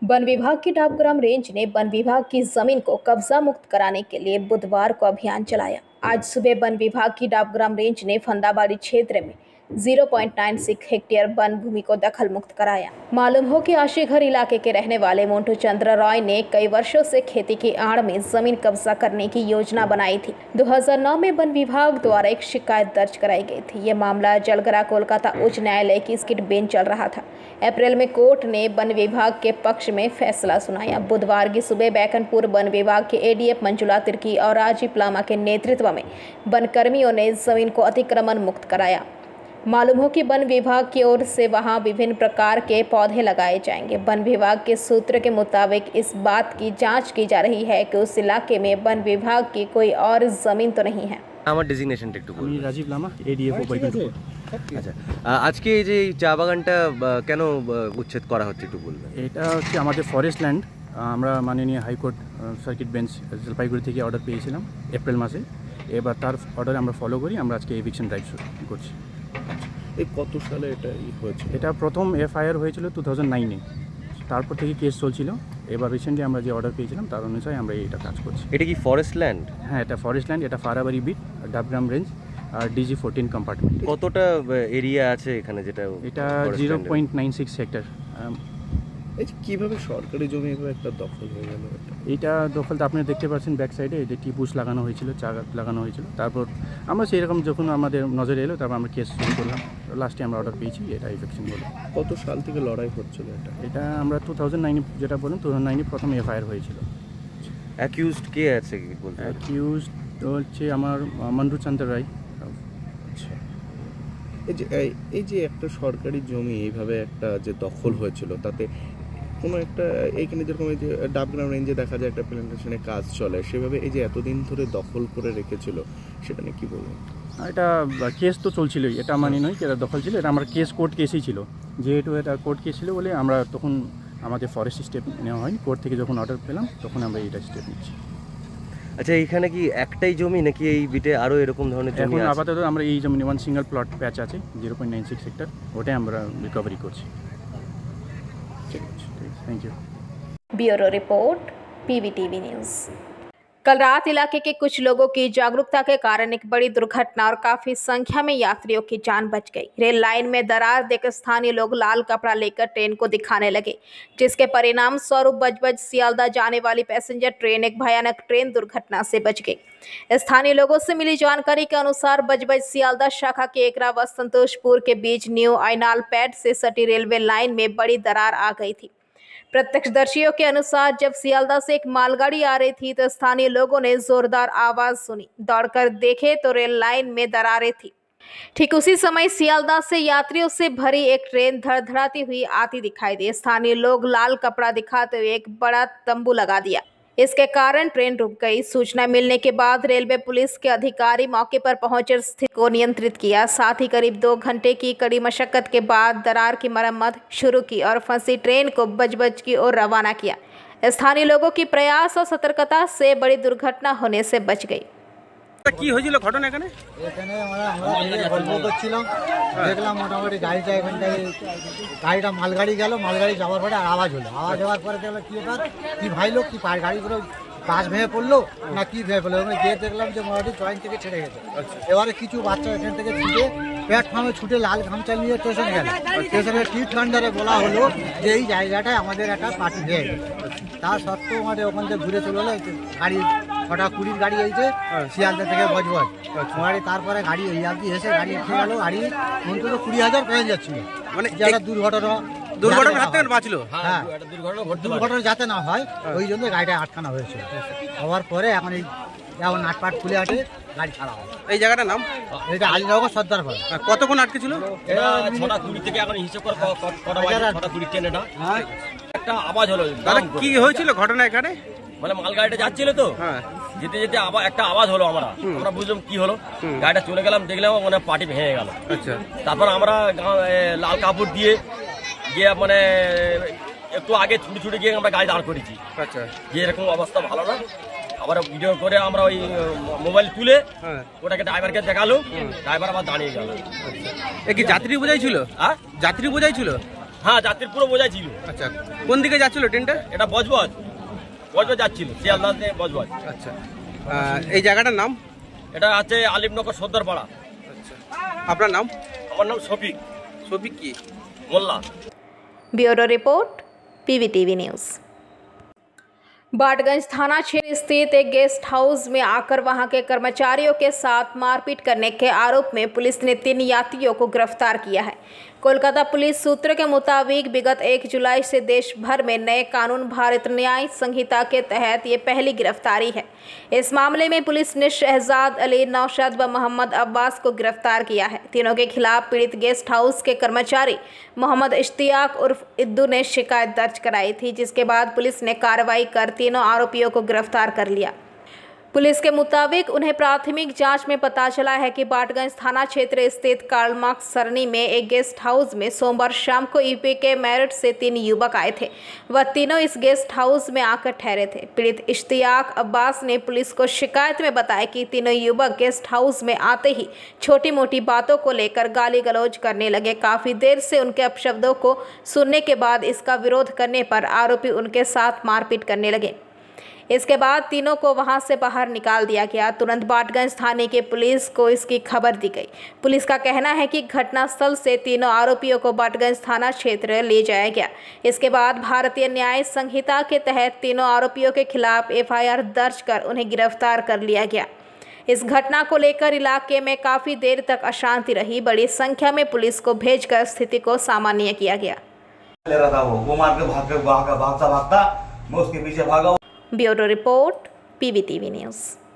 One विभाग की Dabgram range ने वन विभाग की जमीन को कब्जा मुक्त कराने के लिए बुधवार को अभियान चलाया। आज सुबह वन विभाग की डाबग्राम रेंज ने फंदाबाड़ी क्षेत्र में 0.96 हेक्टेयर वन भूमि को दखल मुक्त कराया। मालूम हो कि आशीघर इलाके के रहने वाले मोंटू चंद्र रॉय ने कई वर्षों से खेती की आड़ में जमीन कब्जा करने की योजना बनाई थी। 2009 में वन विभाग द्वारा एक शिकायत दर्ज कराई गई थी। ये मामला जलगरा कोलकाता उच्च न्यायालय की स्किट बेंच चल रहा था। अप्रैल में कोर्ट ने वन विभाग के पक्ष में फैसला सुनाया। बुधवार की सुबह बैकनपुर वन विभाग के एडीएफ मंजुला तिर्की और राजीव लामा के नेतृत्व में वन कर्मियों ने जमीन को अतिक्रमण मुक्त कराया। मालूम हो कि वन विभाग की ओर से वहां विभिन्न प्रकार के पौधे लगाए जाएंगे। वन विभाग के सूत्र के मुताबिक इस बात की जांच की जा रही है कि उस इलाके में वन विभाग की कोई और जमीन तो नहीं है। আমার ডেজিগনেশনটা একটু বলুন। রাজীব লামা এডিএফ বৈকুণ্ঠপুর। আচ্ছা, আজকে এই যে চা বাগানটা কেন উচ্ছেদ করা হচ্ছে একটু বলবেন? এটা হচ্ছে আমাদের ফরেস্ট ল্যান্ড। আমরা মাননীয় হাইকোর্ট সার্কিট বেঞ্চ জলপাইগুড়ি থেকে অর্ডার পেয়েছিলাম এপ্রিল মাসে। এবার তার অর্ডার আমরা ফলো করি, আমরা আজকে এভিকশন ড্রাইভ করছি। এই কত সালে এটা হয়েছিল? এটা প্রথম এফআইআর হয়েছিল 2009-এ, তারপর থেকে কেস চলছিল। এবার রিসেন্টলি আমরা যে অর্ডার পেয়েছিলাম তার অনুযায়ী আমরা এটা কাজ করছি। এটা কি ফরেস্ট ল্যান্ড? হ্যাঁ, এটা ফরেস্ট ল্যান্ড। এটা ফারাবাড়ি বিট, ডাবগ্রাম রেঞ্জ আর DG-14 কম্পার্টমেন্ট। কতটা এরিয়া আছে এখানে যেটা? এটা 0.96 হেক্টর। এই যে কীভাবে সরকারি জমি এভাবে একটা দখল হয়ে গেল? এটা দখলটা আপনি দেখতে পাচ্ছেন ব্যাক সাইডে, এটা টিপুস লাগানো হয়েছিল, চা লাগানো হয়েছিল। তারপর আমরা সেই রকম যখন আমাদের নজরে এলো তারপর আমরা কেস শুরু করলাম। লাস্টে আমরা অর্ডার পেয়েছি, এটা ইফেকশন বলে। কত সাল থেকে লড়াই হচ্ছিল এটা? এটা আমরা 2009 যেটা বলেন 2009 প্রথম এফআইআর হয়েছিল। অ্যাকিউজড কে আছে কি বলতে? অ্যাকিউজড হচ্ছে আমার মন্টু চন্দ্র রায়। আচ্ছা, এই যে একটা সরকারি জমি এইভাবে একটা যে দখল হয়েছিল, তাতে কোনো একটা এইখানে যেরকম এই যে ডাবগ্রাম রেঞ্জে দেখা যায় একটা প্ল্যান্টেশনে কাজ চলে, সেভাবে এই যে এতদিন ধরে দখল করে রেখেছিল, সেটা নিয়ে কী বলবেন? এটা কেস তো চলছিলই, এটা মানি নয় কি এটা দখল ছিল। এটা আমার কোর্ট কেসই ছিল। যেহেতু এটা কোর্ট কেস ছিল বলে আমরা তখন আমাদের ফরেস্ট স্টেপ নেওয়া হয়নি। কোর্ট থেকে যখন অর্ডার পেলাম তখন আমরা এটা স্টেপ নিচ্ছি। আচ্ছা, এইখানে কি একটাই জমি নাকি এই বিটে আরও এরকম ধরনের জমি এখন আছে? আপাতত আমরা এই জমি ওয়ান সিঙ্গেল প্লট প্যাচ আছে 0.96 হেক্টর, ওটাই আমরা রিকভারি করছি। ঠিক আছে, thank you. Bureau report, PVTV news. कल रात इलाके के कुछ लोगों की जागरूकता के कारण एक बड़ी दुर्घटना और काफी संख्या में यात्रियों की जान बच गई। रेल लाइन में दरार देकर स्थानीय लोग लाल कपड़ा लेकर ट्रेन को दिखाने लगे, जिसके परिणाम स्वरूप बजबज सियालदा जाने वाली पैसेंजर ट्रेन एक भयानक ट्रेन दुर्घटना से बच गई। स्थानीय लोगों से मिली जानकारी के अनुसार बजबज सियालदा शाखा के एकरा व संतोषपुर के बीच न्यू आइनाल पैड से सटी रेलवे लाइन में बड़ी दरार आ गई थी। प्रत्यक्षदर्शियों के अनुसार जब सियालदा से एक मालगाड़ी आ रही थी तो स्थानीय लोगों ने जोरदार आवाज सुनी। दौड़कर देखे तो रेल लाइन में दरारें थी। ठीक उसी समय सियालदा से यात्रियों से भरी एक ट्रेन धड़धड़ाती हुई आती दिखाई दी। स्थानीय लोग लाल कपड़ा दिखाते हुए एक बड़ा तंबू लगा दिया। इसके कारण ट्रेन रुक गई। सूचना मिलने के बाद रेलवे पुलिस के अधिकारी मौके पर पहुंचकर स्थिति को नियंत्रित किया। साथ ही करीब 2 घंटे की कड़ी मशक्कत के बाद दरार की मरम्मत शुरू की और फंसी ट्रेन को बजबज की ओर रवाना किया। स्थानीय लोगों की प्रयास और सतर्कता से बड़ी दुर्घटना होने से बच गई। কি হয়েছিল ঘটনা এখানে? এখানে আমরা গল্প করছিলাম, দেখলাম মোটামুটি গাড়িটা এখানটায় গাড়িটা মালগাড়ি গেল, মালগাড়ি যাওয়ার পরে আওয়াজ হলো। আওয়াজ হওয়ার পরে দেখলাম কি ব্যাপার, কি ভাইলো, কি গাড়িগুলো বাস ভেঙে পড়লো না কি ভেঙে পড়লো। ওখানে গিয়ে দেখলাম যে মোটামুটি জয়েন্ট থেকে ছেড়ে গেছে। এবারে কিছু বাচ্চা এখান থেকে ছুটে প্ল্যাটফর্মে ছুটে লাল গামছা নিয়ে স্টেশনে গেল। স্টেশনের টিট কান্ডারে বলা হলো যে এই জায়গাটায় আমাদের একটা পার্টি ভেঙে গেছে। তা সত্ত্বেও আমাদের ওখান থেকে ঘুরে চলে গেলো। গাড়ি 6:20 গাড়ি হয়েছে শিয়ালদা থেকে বজবজ। তারপরে গাড়ি এই আর কি এসে গাড়ি এসে গেল। গাড়ি অন্তত 20,000 পেয়ে যাচ্ছিল। মানে একটা দুর্ঘটনার হাত থেকে বাঁচলো। হ্যাঁ, দুর্ঘটনা যাতে না হয় ওই জন্য গাড়িটা আটকানো হয়েছিল। হওয়ার পরে এখন এই যেমন নাটপাট খুলে আসে গাড়ি ছাড়া হয়। এই জায়গাটার নাম? এটা আলীনগর সর্দার পাড়া। কতক্ষণ আটকে ছিল? 6:20 থেকে এখন হিসেব করে 6:20 ট্রেন। এটা একটা আওয়াজ হলো। দাদা, কি হয়েছিল ঘটনা এখানে? মানে মালগাড়িটা যাচ্ছিল তো, যেতে যেতে আবার একটা আওয়াজ হলো। আমরা বুঝলাম কি হলো। গাড়িটা চলে গেলাম, দেখলাম মানে পার্টি ভেঙে গেল। আচ্ছা, তারপর আমরা লাল কাপড় দিয়ে গিয়ে মানে একটু আগে ছুটে ছুটে গিয়ে আমরা গাড়ি দাঁড় করেছি। আচ্ছা, যে এরকম অবস্থা ভালো না। আবার ভিডিও করে আমরা ওই মোবাইল তুলে ওটাকে ড্রাইভারকে দেখালো। ড্রাইভার আবার দাঁড়িয়ে গেল। এ কি যাত্রী বোঝাই ছিল? হ্যাঁ, যাত্রী বোঝাই ছিল। হ্যাঁ যাত্রীর পুরো বোঝাই ছিল। আচ্ছা, কোন দিকে যাচ্ছিল ট্রেনটা? এটা বজবজ যাচ্ছিল, শিয়ালদা থেকে বজবজ। আচ্ছা, এই জায়গাটার নাম? এটা আছে আলিমনগর সর্দারপাড়া। আচ্ছা, আপনার নাম? আমার নাম শফিক। শফিক কি Molla. Bureau report PVTV news. Batganj थाना क्षेत्र स्थित एक गेस्ट हाउस में आकर वहां के कर्मचारियों के साथ मारपीट करने के आरोप में पुलिस ने 3 यात्रियों को गिरफ्तार किया है। कोलकाता पुलिस सूत्रों के मुताबिक विगत 1 जुलाई से देश भर में नए कानून भारत न्याय संहिता के तहत ये पहली गिरफ्तारी है। इस मामले में पुलिस ने शहजाद अली, नौशाद व मोहम्मद अब्बास को गिरफ्तार किया है। तीनों के खिलाफ पीड़ित गेस्ट हाउस के कर्मचारी मोहम्मद इश्तियाक उर्फ इद्दू ने शिकायत दर्ज कराई थी, जिसके बाद पुलिस ने कार्रवाई कर तीनों आरोपियों को गिरफ्तार कर लिया। पुलिस के मुताबिक उन्हें प्राथमिक जांच में पता चला है कि बाटगंज थाना क्षेत्र स्थित कार्ल मार्क्स सरनी में एक गेस्ट हाउस में सोमवार शाम को यूपी के मेरठ से 3 युवक आए थे। वह तीनों इस गेस्ट हाउस में आकर ठहरे थे। पीड़ित इश्तियाक अब्बास ने पुलिस को शिकायत में बताया कि तीनों युवक गेस्ट हाउस में आते ही छोटी मोटी बातों को लेकर गाली गलौज करने लगे। काफ़ी देर से उनके अपशब्दों को सुनने के बाद इसका विरोध करने पर आरोपी उनके साथ मारपीट करने लगे। इसके बाद तीनों को वहां से बाहर निकाल दिया गया। तुरंत बाटगंज थाने के पुलिस को इसकी खबर दी गई। पुलिस का कहना है कि घटनास्थल से तीनों आरोपियों को बाटगंज थाना क्षेत्र ले जाया गया। इसके बाद भारतीय न्याय संहिता के तहत तीनों आरोपियों के खिलाफ FIR दर्ज कर उन्हें गिरफ्तार कर लिया गया। इस घटना को लेकर इलाके में काफ़ी देर तक अशांति रही। बड़ी संख्या में पुलिस को भेजकर स्थिति को सामान्य किया गया। ले रहा था वो मार के भागता मैं उसके पीछे भागा। Bureau report PVTV news.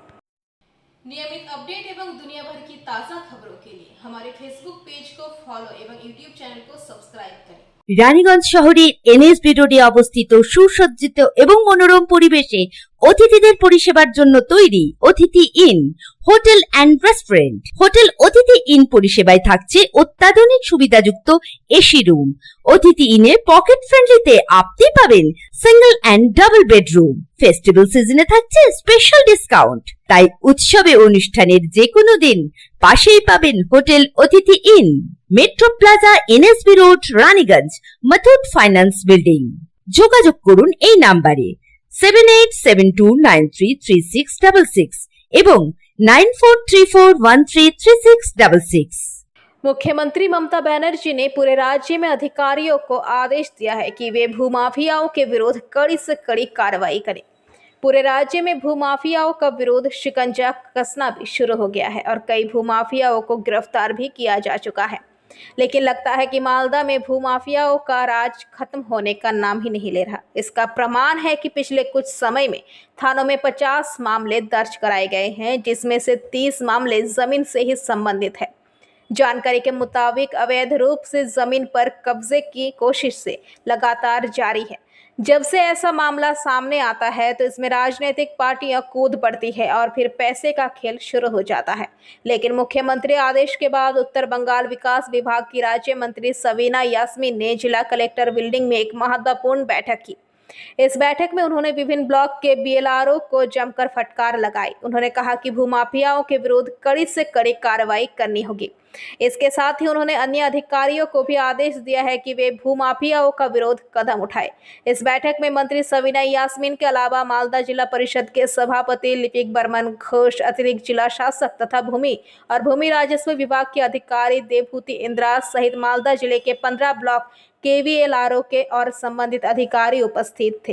नियमित अपडेट एवं दुनिया भर की ताज़ा खबरों के लिए हमारे फेसबुक पेज को फॉलो एवं यूट्यूब चैनल को सब्सक्राइब करें। রানীগঞ্জ শহরের NSB রোডে অবস্থিত সুসজ্জিত এবং মনোরম পরিবেশে অতিথিদের পরিষেবার জন্য তৈরি Atithi inn hotel and restaurant. Hotel Atithi inn পরিষেবায় থাকছে অত্যাধুনিক সুবিধাযুক্ত এসি রুম। অতিথি ইনে পকেট ফ্রেন্ডলিতে আপনি পাবেন single and double bedroom. Festival সিজনে থাকছে স্পেশাল ডিসকাউন্ট। তাই উৎসবে অনুষ্ঠানের যে কোনো দিন পাশেই পাবেন hotel Atithi inn, metro plaza, NSB road, Raniganj, Muthoot finance building. যোগাযোগ করুন এই নাম্বারে 7872933666 এবং 9434133666। मुख्यमंत्री ममता बनर्जी ने पूरे राज्य में अधिकारियों को आदेश दिया है कि वे भूमाफियाओं के विरुद्ध कड़ी से कड़ी कार्रवाई करें। पूरे राज्य में भूमाफियाओं का विरोध शिकंजा कसना भी शुरू हो गया है और कई भूमाफियाओं को गिरफ्तार भी किया जा चुका है। लेकिन लगता है कि मालदा में भूमाफियाओं का राज खत्म होने का नाम ही नहीं ले रहा। इसका प्रमाण है कि पिछले कुछ समय में थानों में 50 मामले दर्ज कराए गए हैं, जिसमें से 30 मामले जमीन से ही संबंधित है। जानकारी के मुताबिक अवैध रूप से जमीन पर कब्जे की कोशिश से लगातार जारी है। जब से ऐसा मामला सामने आता है तो इसमें राजनीतिक पार्टियां कूद पड़ती है और फिर पैसे का खेल शुरू हो जाता है। लेकिन मुख्यमंत्री आदेश के बाद उत्तर बंगाल विकास विभाग की राज्य मंत्री सवीना यास्मीन ने जिला कलेक्टर बिल्डिंग में एक महत्वपूर्ण बैठक की। इस बैठक में उन्होंने विभिन्न ब्लॉक के BLRO को जमकर फटकार लगाई। उन्होंने कहा कि भूमाफियाओं के विरुद्ध कड़ी से कड़ी कार्रवाई करनी होगी। इसके साथ ही उन्होंने अन्य अधिकारियों को भी आदेश दिया है कि वे भूमाफियाओं का विरोध कदम उठाए। इस बैठक में मंत्री सवीना यास्मीन के अलावा मालदा जिला परिषद के सभापति लिपिक बर्मन घोष, अतिरिक्त जिला शासक तथा भूमि और भूमि राजस्व विभाग के अधिकारी देवभूति इंदिरा सहित मालदा जिले के 15 ब्लॉक KVLRO के और संबंधित अधिकारी उपस्थित थे।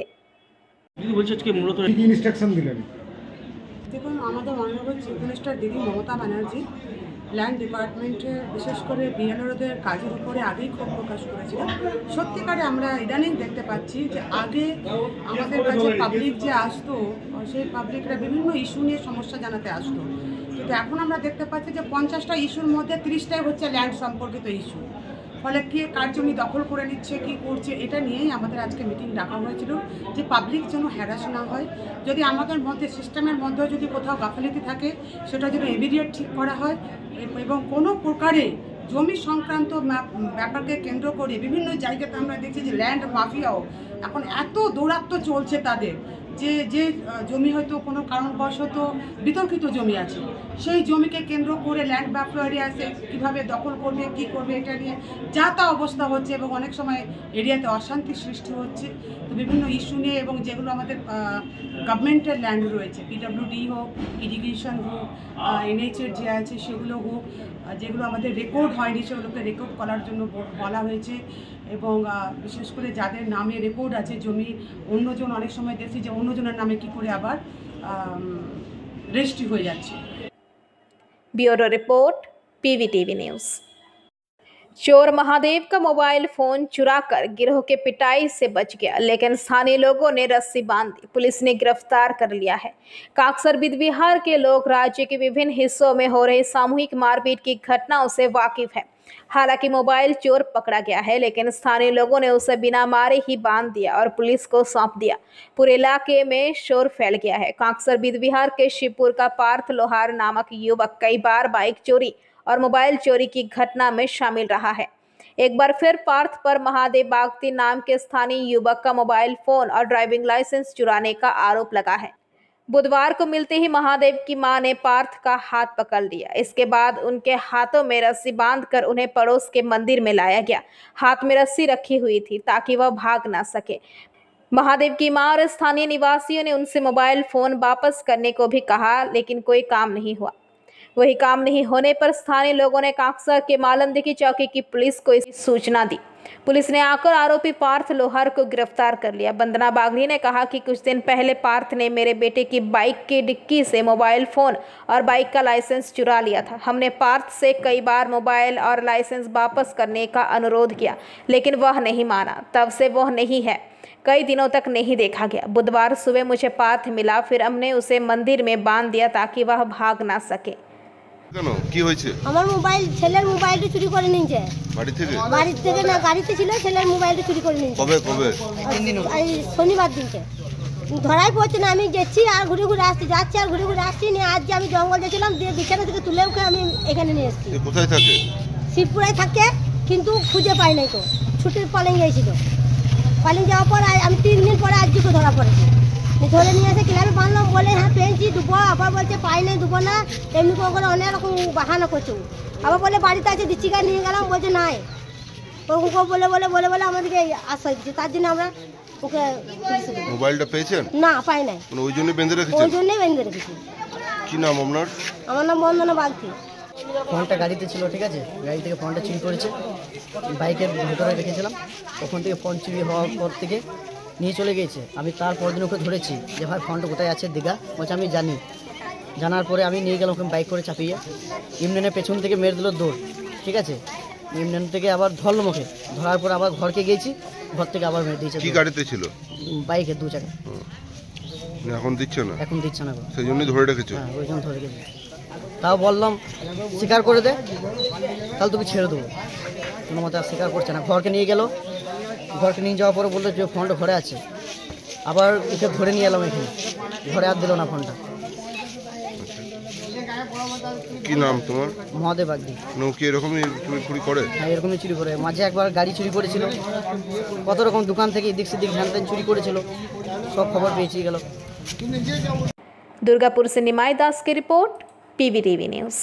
দেখুন, আমাদের মাননীয় চিফ মিনিস্টার দিদি মমতা ব্যানার্জি ল্যান্ড ডিপার্টমেন্টে বিশেষ করে BLROদের কাজের উপরে আগেই ক্ষোভ প্রকাশ করেছিলেন। সত্যিকারে আমরা ইদানিং দেখতে পাচ্ছি যে আগে আমাদের কাছে পাবলিক যে আসতো, সেই পাবলিকরা বিভিন্ন ইস্যু নিয়ে সমস্যা জানাতে আসতো, কিন্তু এখন আমরা দেখতে পাচ্ছি যে 50টা ইস্যুর মধ্যে 30টাই হচ্ছে ল্যান্ড সম্পর্কিত ইস্যু। ফলে কে কার জমি দখল করে নিচ্ছে, কী করছে, এটা নিয়েই আমাদের আজকে মিটিং ডাকা হয়েছিল যে পাবলিক যেন হ্যারাস না হয়। যদি আমাদের মধ্যে সিস্টেমের মধ্যেও যদি কোথাও গাফিলতি থাকে সেটা যেন ইমিডিয়েট ঠিক করা হয় এবং কোনো প্রকারে জমি সংক্রান্ত ব্যাপারকে কেন্দ্র করে বিভিন্ন জায়গাতে আমরা দেখছি যে ল্যান্ড মাফিয়াও এখন এত দৌরাত্ম্য চলছে তাদের, যে যে জমি হয়তো কোনো কারণবশত বিতর্কিত জমি আছে, সেই জমিকে কেন্দ্র করে ল্যান্ড বাফার এরিয়াতে কীভাবে দখল করবে, কী করবে, এটা নিয়ে যা তা অবস্থা হচ্ছে এবং অনেক সময় এরিয়াতে অশান্তির সৃষ্টি হচ্ছে। তো বিভিন্ন ইস্যু নিয়ে এবং যেগুলো আমাদের গভর্নমেন্টের ল্যান্ড রয়েছে, পিডব্লিউডি হোক, ইরিগেশন হোক, এনএইচের যে আছে সেগুলো হোক, যেগুলো আমাদের রেকর্ড হয়নি সেগুলোকে রেকর্ড করার জন্য বলা হয়েছে। এবং বিশেষ করে যাদের নামে রেকর্ড আছে জমি, অন্যজন অনেক সময় দেখছি যে অন্যজনের নামে কি করে আবার রেজিস্ট্রি হয়ে যাচ্ছে। Bureau report PVTV news. चोर महादेव का मोबाइल फोन चुराकर गिरोह के पिटाई से बच गया, लेकिन स्थानीय लोगों ने रस्सी बांध दी। पुलिस ने गिरफ्तार कर लिया है। काकसर बिहार के लोग राज्य के विभिन्न हिस्सों में हो रहे सामूहिक मारपीट की घटनाओं से वाकिफ है। हालांकि मोबाइल चोर पकड़ा गया है, लेकिन स्थानीय लोगों ने उसे बिना मारे ही बांध दिया और पुलिस को सौंप दिया। पूरे इलाके में शोर फैल गया है। काकसर बिहार के शिवपुर का पार्थ लोहार नामक युवक कई बार बाइक चोरी और मोबाइल चोरी की घटना में शामिल रहा है। एक बार फिर पार्थ पर महादेव बागती नाम के स्थानीय युवक का मोबाइल फोन और ड्राइविंग लाइसेंस चुराने का आरोप लगा है। बुधवार को मिलते ही महादेव की मां ने पार्थ का हाथ पकड़ लिया। इसके बाद उनके हाथों में रस्सी बांधकर उन्हें पड़ोस के मंदिर में लाया गया। हाथ में रस्सी रखी हुई थी ताकि वह भाग ना सके। महादेव की मां और स्थानीय निवासियों ने उनसे मोबाइल फोन वापस करने को भी कहा, लेकिन कोई काम नहीं हुआ। वही काम नहीं होने पर स्थानीय लोगों ने काकसर के मालंदिकी चौकी की पुलिस को इसकी सूचना दी। पुलिस ने आकर आरोपी पार्थ लोहार को गिरफ्तार कर लिया। वंदना बागनी ने कहा कि कुछ दिन पहले पार्थ ने मेरे बेटे की बाइक की डिक्की से मोबाइल फ़ोन और बाइक का लाइसेंस चुरा लिया था। हमने पार्थ से कई बार मोबाइल और लाइसेंस वापस करने का अनुरोध किया, लेकिन वह नहीं माना। तब से वह नहीं है। कई दिनों तक नहीं देखा गया। बुधवार सुबह मुझे पार्थ मिला, फिर हमने उसे मंदिर में बांध दिया ताकि वह भाग ना सके। কেন কি হয়েছে? আমার মোবাইল, ছেলের মোবাইলটা চুরি করে নিয়েছে। বাড়ি থেকে না, গাড়িতে ছিল, ছেলের মোবাইলটা চুরি করে নিয়েছে। কবে? এই শনিবার দিনকে ধরাই পড়ছে না। আমি যাচ্ছি আর ঘুরে ঘুরে আসছি, যাচ্ছি আর ঘুরে ঘুরে আসছি। নিয়ে আজ যে আমি জঙ্গল যাচ্ছিলাম, দিয়ে বিছানা থেকে তুলে ওকে আমি এখানে নিয়ে এসেছি। কোথায় থাকে? শিবপুরে থাকে, কিন্তু খুঁজে পাই নাই তো। ছুটির পালিয়ে গিয়েছিল। পালিয়ে যাওয়ার পর আমি 3 দিন পরে আজকে ধরা পড়েছি। ধরে নিয়ে এসে ক্লাবে বাঁধলাম, বলে হ্যাঁ পেয়েছি দুবো, আবার বলছে পাই নাই দুবো না, এমনি করে অনেক রকম বাহানা করছে। আবার বলে বাড়িতে আছে, দিচ্ছি গায়ে নিয়ে গেলাম, বলছে নাই। ওরকম বলে আমাদেরকে আশ্রয় দিচ্ছে। তার জন্য আমরা ওকে। মোবাইলটা পেয়েছেন? না, পাই নাই। ওই জন্যই বেঁধে রেখেছেন? ওই জন্যই বেঁধে রেখেছি। কি নাম আপনার? আমার নাম বন্দনা বাগতি। ফোনটা গাড়িতে ছিল, ঠিক আছে, গাড়ি থেকে ফোনটা চুরি করেছে, বাইকের ভেতরে রেখেছিলাম। ওখান থেকে ফোন চুরি হওয়ার পর থেকে নিয়ে চলে গিয়েছে। আমি তারপর দিন ওকে ধরেছি যে ভাই ফোনটা কোথায় আছে, দীঘা। বলছে আমি জানি। জানার পরে আমি নিয়ে গেলাম ওকে বাইক করে চাপিয়ে। ইমরানের পেছন থেকে মেরে দিল দৌড়, ঠিক আছে। ইমরান থেকে আবার ধরলাম ওকে, ধরার পর আবার ঘরকে গিয়েছি, ঘর থেকে আবার মেরে দিয়েছে। কি গাড়িতে ছিল? বাইকে, 2 চাকা। এখন দিচ্ছে না? এখন দিচ্ছে না, সেই জন্যই ধরে রেখেছো? হ্যাঁ, ওই জন্য ধরে রেখেছি। তাও বললাম স্বীকার করে দে, তাহলে তোকে ছেড়ে দেবো। কোনো মতে আর স্বীকার করছে না। ঘরকে নিয়ে গেল, ঘরকে নিয়ে যাওয়ার পরে বললো যে ফোনটা ঘরে আছে। আবার ওকে ধরে নিয়ে এলাম এখানে, ঘরে আর দিল না ফোনটা। কি নাম তোমার? মহাদেব বাগদি। কি এরকমই চুরি করে? হ্যাঁ, এরকমই চুরি করে। মাঝে একবার গাড়ি চুরি করেছিল, কত রকম দোকান থেকে এদিক সেদিক ভ্যান চুরি করেছিল, সব খবর পেয়েছি গেল। दुर्गापुर से निमाई दास की रिपोर्ट, पीवीटीवी न्यूज़।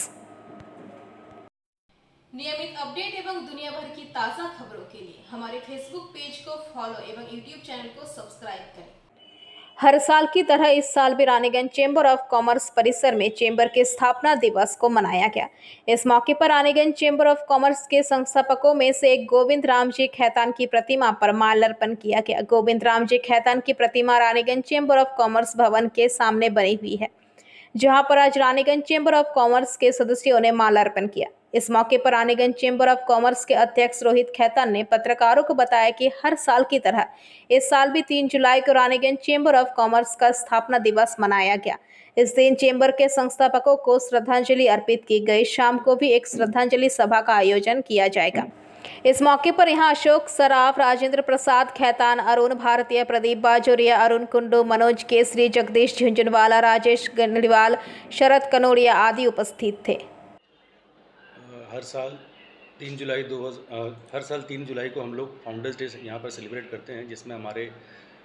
नियमित अपडेट एवं दुनिया भर की ताज़ा खबरों के लिए हमारे फेसबुक पेज को फॉलो एवं यूट्यूब चैनल को सब्सक्राइब करें। हर साल की तरह इस साल भी रानीगंज चेंबर ऑफ कॉमर्स परिसर में चेंबर के स्थापना दिवस को मनाया गया। इस मौके पर रानीगंज चेंबर ऑफ कॉमर्स के संस्थापकों में से एक गोविंद राम जी खैतान की प्रतिमा पर माल्यार्पण किया गया। गोविंद राम जी खैतान की प्रतिमा रानीगंज चेंबर ऑफ कॉमर्स भवन के सामने बनी हुई है, जहां पर आज रानीगंज चेंबर ऑफ कॉमर्स के सदस्यों ने माल्यार्पण किया। इस मौके पर रानीगंज चेंबर ऑफ कॉमर्स के अध्यक्ष रोहित खैतान ने पत्रकारों को बताया कि हर साल की तरह इस साल भी 3 जुलाई को रानीगंज चेंबर ऑफ कॉमर्स का स्थापना दिवस मनाया गया। इस दिन चेंबर के संस्थापकों को श्रद्धांजलि अर्पित की गई। शाम को भी एक श्रद्धांजलि सभा का आयोजन किया जाएगा। इस मौके पर यहां अशोक सराफ, राजेंद्र प्रसाद खैतान, अरुण भारतीय, प्रदीप बाजोरिया, अरुण कुंडू, मनोज केसरी, जगदीश झुंझुनवाला, राजेश गंडलीवाल, शरद कनोड़िया आदि उपस्थित थे। हर साल 3 जुलाई को हम लोग फाउंडर्स डे यहाँ पर सेलिब्रेट करते हैं, जिसमें हमारे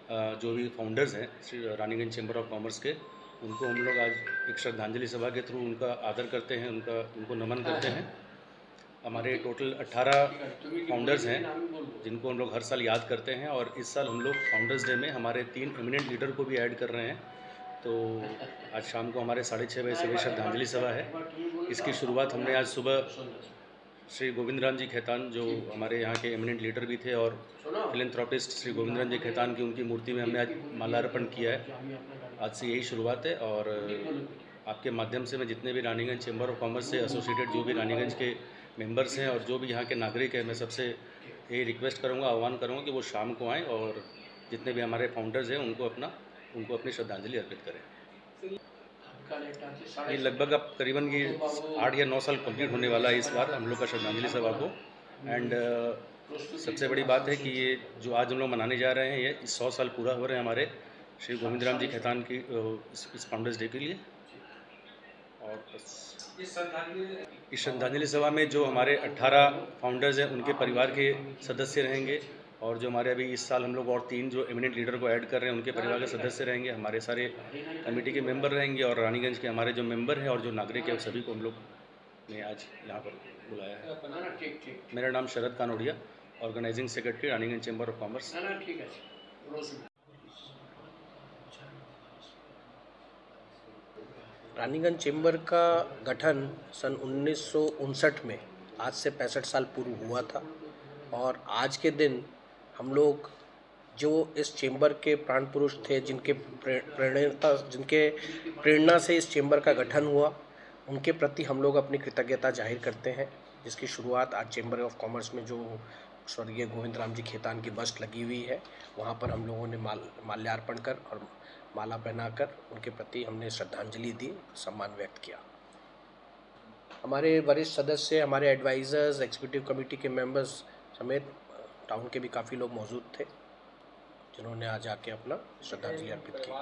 जो भी फाउंडर्स हैं रानीगंज चैम्बर ऑफ कॉमर्स के, उनको हम लोग आज एक श्रद्धांजलि सभा के थ्रू उनका आदर करते हैं, उनको नमन करते हैं। हमारे टोटल 18 फाउंडर्स हैं जिनको हम लोग हर साल याद करते हैं, और इस साल हम लोग फाउंडर्स डे में हमारे 3 एमिनेंट लीडर को भी ऐड कर रहे हैं। तो आज शाम को हमारे 6:30 बजे से श्रद्धांजलि सभा है। इसकी शुरुआत हमने आज सुबह श्री गोविंद राम जी खेतान, जो हमारे यहाँ के एमिनेंट लीडर भी थे और फिलेंथ्रोपिस्ट श्री गोविंद राम जी खेतान की उनकी मूर्ति में हमने आज माल्यार्पण किया है। आज से यही शुरुआत है, और आपके माध्यम से मैं जितने भी रानीगंज चैम्बर ऑफ कॉमर्स से एसोसिएटेड जो भी रानीगंज के मेंबर्स हैं और जो भी यहाँ के नागरिक हैं, मैं सबसे यही रिक्वेस्ट करूँगा, आह्वान करूँगा कि वो शाम को आएँ और जितने भी हमारे फाउंडर्स हैं उनको अपनी श्रद्धांजलि अर्पित करें। ये लगभग अब करीबन ये 8 या 9 साल कंप्लीट होने वाला है इस बार हम लोग का श्रद्धांजलि सभा को। एंड सबसे बड़ी बात है कि ये जो आज हम लोग मनाने जा रहे हैं, ये 100 साल पूरा हो रहे हैं हमारे श्री गोविंद राम जी खेतान की इस फाउंडर्स डे के लिए। और इस श्रद्धांजलि सभा में जो हमारे 18 फाउंडर्स हैं उनके परिवार के सदस्य रहेंगे, और जो हमारे अभी इस साल हम लोग और 3 जो एमिनेंट लीडर को ऐड कर रहे हैं उनके परिवार के सदस्य रहेंगे, हमारे सारे कमेटी के मेंबर रहेंगे, और रानीगंज के हमारे जो मेंबर हैं और जो नागरिक हैं सभी को हम लोग ने आज यहाँ पर बुलाया है। मेरा नाम Sharad Kanoria, organising secretary Raniganj chamber of commerce. Raniganj chamber का गठन सन 1959 में आज से 65 साल पूर्व हुआ था, और आज के दिन हम लोग जो इस चैम्बर के प्राण पुरुष थे, जिनके प्रेरणा से इस चैम्बर का गठन हुआ, उनके प्रति हम लोग अपनी कृतज्ञता जाहिर करते हैं। जिसकी शुरुआत आज चैम्बर ऑफ कॉमर्स में जो स्वर्गीय गोविंद राम जी खेतान की बस्ट लगी हुई है, वहाँ पर हम लोगों ने माल्यार्पण कर और माला पहनाकर उनके प्रति हमने श्रद्धांजलि दी, सम्मान व्यक्त किया। हमारे वरिष्ठ सदस्य, हमारे एडवाइज़र्स, एग्जीक्यूटिव कमेटी के मेंबर्स समेत टाउन के भी काफ़ी लोग मौजूद थे, जिन्होंने आज आके अपना श्रद्धांजलि अर्पित की।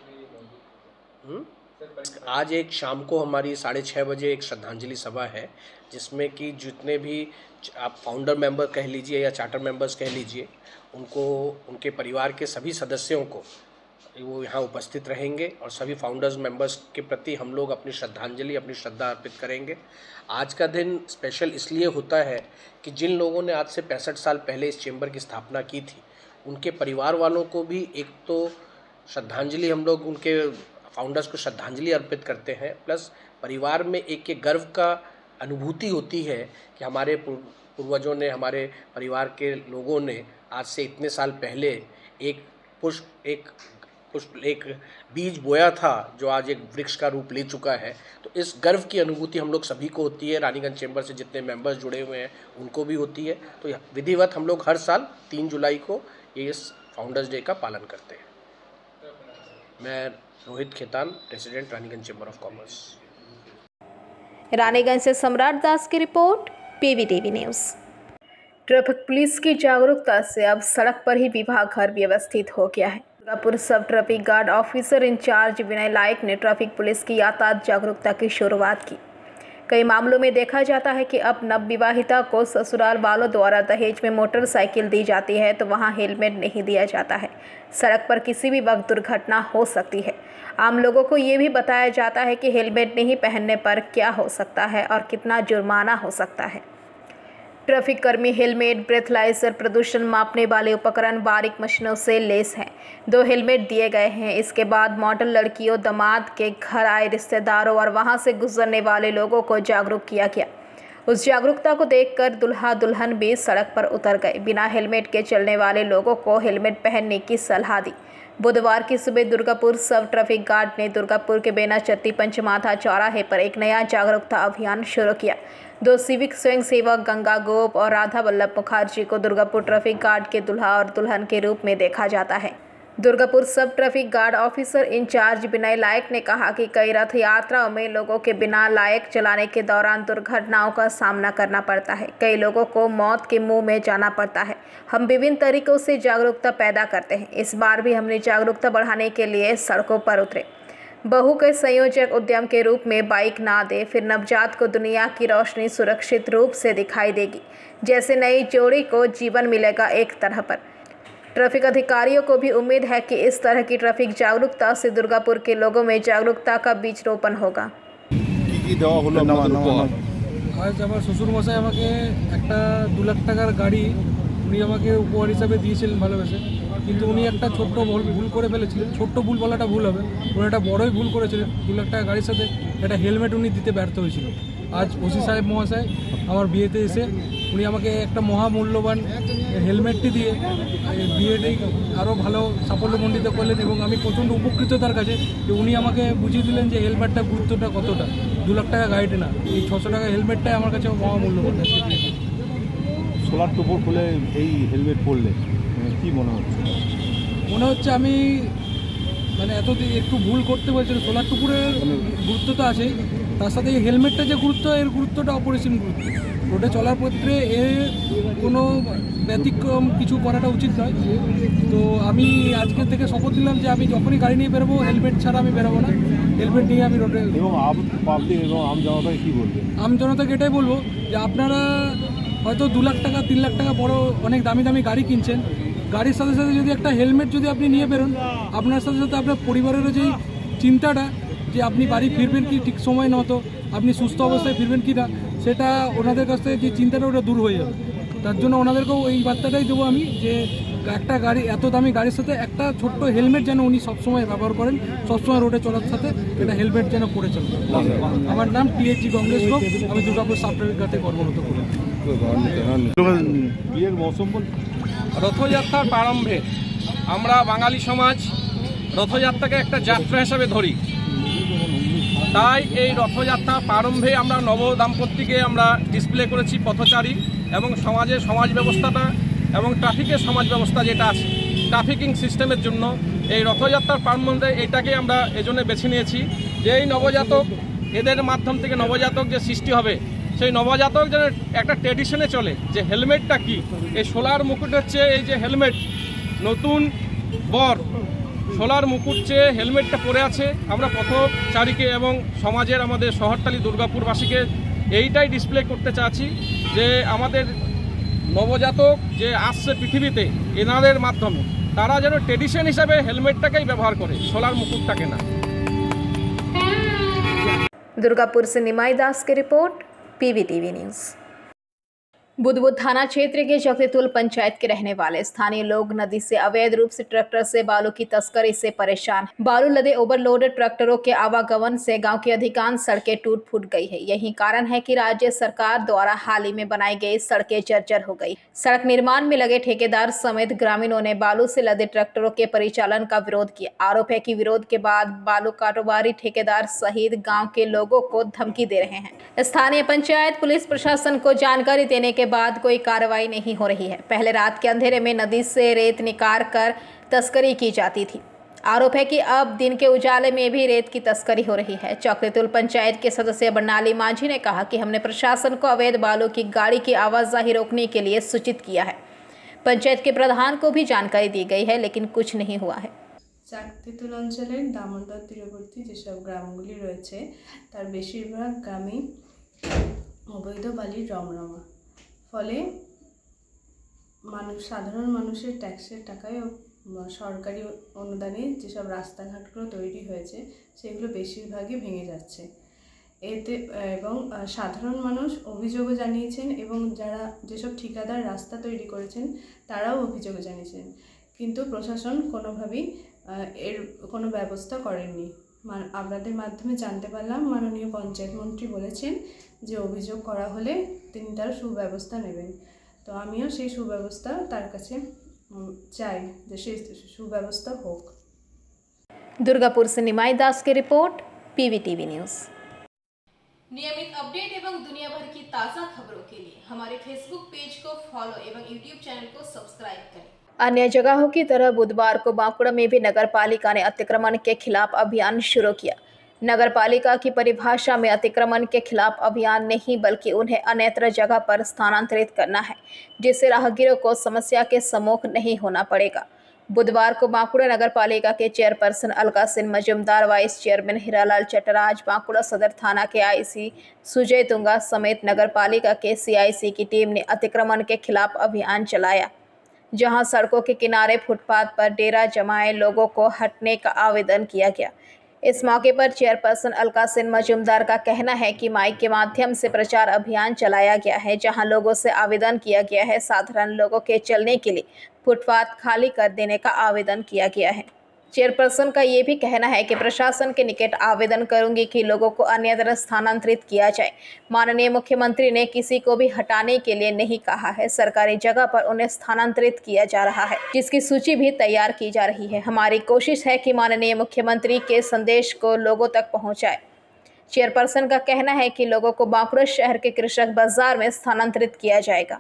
आज एक शाम को हमारी 6:30 बजे एक श्रद्धांजलि सभा है, जिसमें कि जितने भी आप फाउंडर मेंबर कह लीजिए या चार्टर मेंबर्स कह लीजिए, उनको, उनके परिवार के सभी सदस्यों को वो यहाँ उपस्थित रहेंगे, और सभी फाउंडर्स मेंबर्स के प्रति हम लोग अपनी श्रद्धांजलि, अपनी श्रद्धा अर्पित करेंगे। आज का दिन स्पेशल इसलिए होता है कि जिन लोगों ने आज से 65 साल पहले इस चैम्बर की स्थापना की थी, उनके परिवार वालों को भी एक तो श्रद्धांजलि, हम लोग उनके फाउंडर्स को श्रद्धांजलि अर्पित करते हैं, प्लस परिवार में एक गर्व का अनुभूति होती है कि हमारे पूर्वजों ने, हमारे परिवार के लोगों ने आज से इतने साल पहले एक बीज बोया था जो आज एक वृक्ष का रूप ले चुका है। तो इस गर्व की अनुभूति हम लोग सभी को होती है, रानीगंज चैम्बर से जितने मेंबर्स जुड़े हुए हैं उनको भी होती है। तो विधिवत हम लोग हर साल 3 जुलाई को ये इस फाउंडर्स डे का पालन करते हैं। मैं Rohit Khetan, president Raniganj chamber of commerce. Raniganj से सम्राट दास की report, PVTV news. Traffic police की जागरूकता से अब सड़क पर ही विवाह घर व्यवस्थित हो गया है। Durgapur sub traffic guard officer in charge Vinay Layek ने ट्रैफिक पुलिस की यातायात जागरूकता की शुरुआत की। कई मामलों में देखा जाता है कि अब नवविवाहिता को ससुराल वालों द्वारा दहेज में मोटरसाइकिल दी जाती है तो वहां हेलमेट नहीं दिया जाता है। सड़क पर किसी भी वक्त दुर्घटना हो सकती है। आम लोगों को ये भी बताया जाता है कि हेलमेट नहीं पहनने पर क्या हो सकता है और कितना जुर्माना हो सकता है। ट्रैफिक कर्मी हेलमेट, ब्रेथलाइजर, प्रदूषण मापने वाले उपकरण, बारीक मशीनों से लेस हैं। 2 हेलमेट दिए गए हैं। इसके बाद मॉडल लड़कियों, दामाद के घर आए रिश्तेदारों और वहां से गुजरने वाले लोगों को जागरूक किया गया। उस जागरूकता को देखकर दुल्हा दुल्हन भी सड़क पर उतर गए। बिना हेलमेट के चलने वाले लोगों को हेलमेट पहनने की सलाह दी। बुधवार की सुबह दुर्गापुर सब ट्रैफिक गार्ड ने दुर्गापुर के बेनाचट्टी पंचमाथा चौराहे पर एक नया जागरूकता अभियान शुरू किया। 2 सिविक स्वयंसेवक गंगा गोप और राधा वल्लभ मुखर्जी को दुर्गापुर ट्रैफिक गार्ड के दुल्हा और दुल्हन के रूप में देखा जाता है। Durgapur sub traffic guard officer in charge Vinay Layek ने कहा कि कई रथ यात्राओं में लोगों के बिना लायक चलाने के दौरान दुर्घटनाओं का सामना करना पड़ता है। कई लोगों को मौत के मुंह में जाना पड़ता है। हम विभिन्न तरीकों से जागरूकता पैदा करते हैं। इस बार भी हमने जागरूकता बढ़ाने के लिए सड़कों पर उतरे। बहू के संयोजक उद्यम के रूप में बाइक ना दे, फिर नवजात को दुनिया की रोशनी सुरक्षित रूप से दिखाई देगी। जैसे नई जोड़ी को जीवन मिलेगा एक तरह पर। ट्रैफिक अधिकारियों को भी उम्मीद है कि इस तरह की ट्रैफिक जागरूकता से दुर्गापुर के लोगों में जागरूकता का बीज रोपण होगा। আজ আমার শ্বশুরমশাই আমাকে একটা 2 লাখ টাকার গাড়ি উনি আমাকে উপহার হিসাবে দিয়েছিলেন ভালোবেসে, কিন্তু উনি একটা ছোট্ট ভুল করে ফেলেছিলেন। ছোট্ট ভুল বলাটা ভুল হবে, উনি একটা বড়ই ভুল করেছিলেন। 2 লাখ টাকা গাড়ির সাথে একটা হেলমেট উনি দিতে ব্যর্থ হয়েছিল। আজ ওসি সাহেব মহাশয় আমার বিয়েতে এসে উনি আমাকে একটা মহামূল্যবান হেলমেটটি দিয়ে বিয়েটাই আরও ভালো সাফল্যমণ্ডিত করলেন এবং আমি প্রচণ্ড উপকৃত তার কাছে যে উনি আমাকে বুঝিয়ে দিলেন যে হেলমেটটা গুরুত্বটা কতটা। 2 লাখ টাকা গাড়িটা না, এই 600 টাকা হেলমেটটাই আমার কাছে মহামূল্যবান। সোলার টুপো খুলে এই হেলমেট পরলে কি মনে হচ্ছে? মনে হচ্ছে আমি মানে এতদিন একটু ভুল করতে বলছিল। সোলার টুপুরের গুরুত্ব তো আছেই, তার সাথে এই হেলমেটটা যে গুরুত্ব, এর গুরুত্বটা অপরিসীম গুরুত্ব। রোডে চলার পত্রে এর কোনো ব্যতিক্রম কিছু করাটা উচিত নয়। তো আমি আজকে থেকে শপথ দিলাম যে আমি যখনই গাড়ি নিয়ে বেরোবো হেলমেট ছাড়া আমি বেরোবো না, হেলমেট নিয়ে আমি রোডে। এবং পাবলিক এবং আম জনতাকে কী বলবে? আম জনতাকে এটাই বলবো যে আপনারা হয়তো 2 লাখ টাকা 3 লাখ টাকা বড় অনেক দামি দামি গাড়ি কিনছেন, গাড়ির সাথে সাথে যদি একটা হেলমেট যদি আপনি নিয়ে বেরোন, আপনার সাথে সাথে আপনার পরিবারেরও যেই চিন্তাটা যে আপনি বাড়ি ফিরবেন কি ঠিক সময় মতো, আপনি সুস্থ অবস্থায় ফিরবেন কি না, সেটা ওনাদের কাছ থেকে যে চিন্তাটা ওটা দূর হয়ে যাবে। তার জন্য ওনাদেরকেও এই বার্তাটাই দেবো আমি যে একটা গাড়ি, এত দামি গাড়ির সাথে একটা ছোট্ট হেলমেট যেন উনি সবসময় ব্যবহার করেন, সবসময় রোডে চলার সাথে এটা হেলমেট যেন পরে চলেন। আমার নাম টিএচজি কংগ্রেস গ্রুপ, আমি দুর্গাপুর সাব ট্রাফিকাতে কর্মরত করি। বিয়ের মৌসুম বল রথযাত্রার প্রারম্ভে আমরা বাঙালি সমাজ রথযাত্রাকে একটা যাত্রা হিসাবে ধরি। তাই এই রথযাত্রা প্রারম্ভে আমরা নব দাম্পত্যকে আমরা ডিসপ্লে করেছি পথচারী এবং সমাজের সমাজ ব্যবস্থাটা এবং ট্রাফিকের সমাজ ব্যবস্থা যেটা আছে ট্রাফিকিং সিস্টেমের জন্য এই রথযাত্রার প্রারম্ভে এটাকে আমরা এজন্য বেছে নিয়েছি যে এই নবজাতক, এদের মাধ্যম থেকে নবজাতক যে সৃষ্টি হবে, সেই নবজাতক যেন একটা ট্র্যাডিশনে চলে যে হেলমেটটা কি। এই সোলার মুকুট হচ্ছে এই যে হেলমেট, নতুন বর সোলার মুকুট চেয়ে হেলমেটটা পরে আছে। আমরা পথচারীকে এবং সমাজের আমাদের শহরতলি দুর্গাপুরবাসীকে এইটাই ডিসপ্লে করতে চাচ্ছি যে আমাদের নবজাতক যে আসছে পৃথিবীতে, এনাদের মাধ্যমে তারা যেন ট্রেডিশন হিসাবে হেলমেটটাকেই ব্যবহার করে, সোলার মুকুটটাকে না। दुर्गापुर से निमाई दास की रिपोर्ट, पीवीटीवी न्यूज। बुधबुद थाना क्षेत्र के जगतेतुल पंचायत के रहने वाले स्थानीय लोग नदी से अवैध रूप से ट्रैक्टर से बालू की तस्करी से परेशान। बालू लदे ओवरलोडेड ट्रैक्टरों के आवागमन से गांव की अधिकांश सड़कें टूट फूट गई है। यही कारण है कि राज्य सरकार द्वारा हाल ही में बनाई गई सड़कें जर्जर हो गई। सड़क निर्माण में लगे ठेकेदार समेत ग्रामीणों ने बालू से लदे ट्रैक्टरों के परिचालन का विरोध किया। आरोप है कि विरोध के बाद बालू कारोबारी ठेकेदार सहित गाँव के लोगों को धमकी दे रहे हैं। स्थानीय पंचायत पुलिस प्रशासन को जानकारी देने के बाद कोई कार्रवाई नहीं हो रही है। पहले रात के अंधेरे में नदी से रेत निकाल कर तस्करी की जाती थी। आरोप है कि अब दिन के उजाले में भी रेत की तस्करी हो रही है। चौकलेतुल पंचायत के सदस्य बरनाली माझी ने कहा कि हमने प्रशासन को अवैध बालू की गाड़ी की आवाजाही रोकने के लिए सूचित किया है। पंचायत के प्रधान को भी जानकारी दी गई है, लेकिन कुछ नहीं हुआ है। চাকতিতুল অঞ্চলের দামোদর তীরবর্তী যেসব গ্রামগুলি রয়েছে তার বেশিরভাগ গ্রামই অবৈধ বালির রমরমা। ফলে সাধারণ মানুষের ট্যাক্সের টাকায় সরকারি অনুদানে যেসব রাস্তাঘাটগুলো তৈরি হয়েছে সেগুলো বেশিরভাগই ভেঙে যাচ্ছে। এতে এবং সাধারণ মানুষ অভিযোগও জানিয়েছেন এবং যারা যেসব ঠিকাদার রাস্তা তৈরি করেছেন তারাও অভিযোগ জানিয়েছেন, কিন্তু প্রশাসন কোনোভাবেই এর কোনো ব্যবস্থা করেননি। আপনাদের মাধ্যমে জানতে পারলাম মাননীয় পঞ্চায়েত মন্ত্রী বলেছেন যে অভিযোগ করা হলে তিনি তার সুব্যবস্থা নেবেন। তো আমিও সেই সুব্যবস্থা তার কাছে চাই যে সেই সুব্যবস্থা হোক। दुर्गापुर से निमाई दास की रिपोर्ट, पीवीटीवी न्यूज। नियमित अपडेट एवं दुनिया भर की ताज़ा खबरों के लिए हमारे फेसबुक पेज को फॉलो एवं यूट्यूब चैनल को सब्सक्राइब करें। अन्य जगहों की तरह बुधवार को बांकुड़ा में भी नगर पालिका ने अतिक्रमण के खिलाफ अभियान शुरू किया। नगर पालिका की परिभाषा में अतिक्रमण के खिलाफ अभियान नहीं बल्कि उन्हें अन्यत्र जगह पर स्थानांतरित करना है, जिससे राहगीरों को समस्या के सम्मुख नहीं होना पड़ेगा। बुधवार को बांकुड़ा नगर पालिका के chairperson Alka Singh Majumdar, vice chairman Hiralal Chatraj, Bankura सदर थाना के आईसी सुजय तुंगा समेत नगर पालिका के सीआईसी की टीम ने अतिक्रमण के खिलाफ अभियान चलाया। जहां सड़कों के किनारे फुटपाथ पर डेरा जमाए लोगों को हटने का आवेदन किया गया। इस मौके पर चेयरपर्सन अलका सिंह मजूमदार का कहना है कि माइक के माध्यम से प्रचार अभियान चलाया गया है, जहां लोगों से आवेदन किया गया है। साधारण लोगों के चलने के लिए फुटपाथ खाली कर देने का आवेदन किया गया है। चेयरपर्सन का ये भी कहना है कि प्रशासन के निकट आवेदन करूंगी कि लोगों को अन्यत्र स्थानांतरित किया जाए। माननीय मुख्यमंत्री ने किसी को भी हटाने के लिए नहीं कहा है। सरकारी जगह पर उन्हें स्थानांतरित किया जा रहा है, जिसकी सूची भी तैयार की जा रही है। हमारी कोशिश है कि माननीय मुख्यमंत्री के संदेश को लोगों तक पहुँचाए। चेयरपर्सन का कहना है कि लोगों को बांकुड़ा शहर के कृषक बाजार में स्थानांतरित किया जाएगा।